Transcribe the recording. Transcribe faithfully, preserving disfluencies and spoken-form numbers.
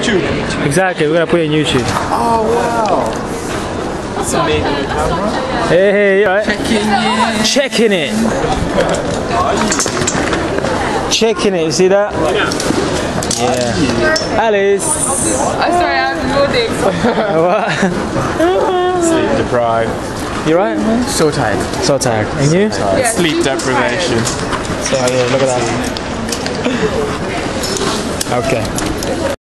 YouTube. Exactly, we're gonna put it on YouTube. Oh wow. That's amazing camera. Hey, hey, you alright? Checking Checking it. it. Checking it, you see that? Yeah. Alice. I'm sorry, I'm loading. What? Sleep deprived. You right, man? So tired. So tired. And you? Tired. Yeah, Sleep super deprivation. So yeah, look at that. Okay.